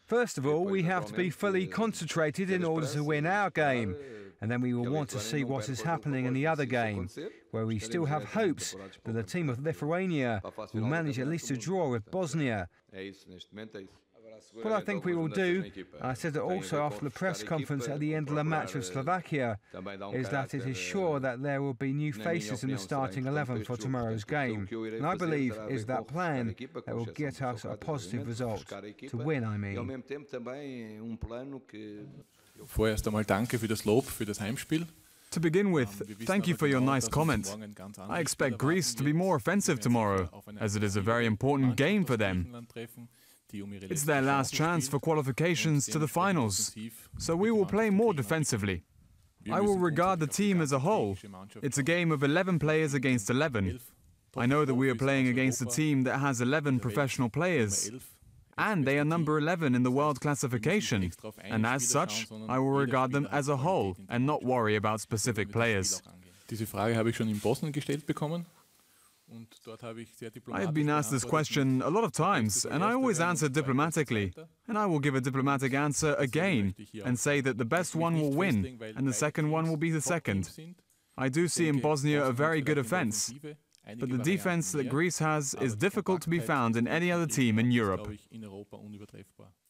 First of all, we have to be fully concentrated in order to win our game. And then we will want to see what is happening in the other game, where we still have hopes that the team of Lithuania will manage at least a draw with Bosnia. What I think we will do, and I said it also after the press conference at the end of the match with Slovakia, is that it is sure that there will be new faces in the starting 11 for tomorrow's game. And I believe is that plan that will get us a positive result. To win, I mean. Vorerst einmal danke für das Lob für das Heimspiel. To begin with, thank you for your nice comment. I expect Greece to be more offensive tomorrow, as it is a very important game for them. It's their last chance for qualifications to the finals, so we will play more defensively. I will regard the team as a whole. It's a game of 11 players against 11. I know that we are playing against a team that has 11 professional players, and they are number 11 in the world classification, and as such, I will regard them as a whole and not worry about specific players. Diese Frage habe ich schon in Bosnien gestellt bekommen. I have been asked this question a lot of times, and I always answer diplomatically. And I will give a diplomatic answer again and say that the best one will win, and the second one will be the second. I do see in Bosnia a very good offense, but the defense that Greece has is difficult to be found in any other team in Europe.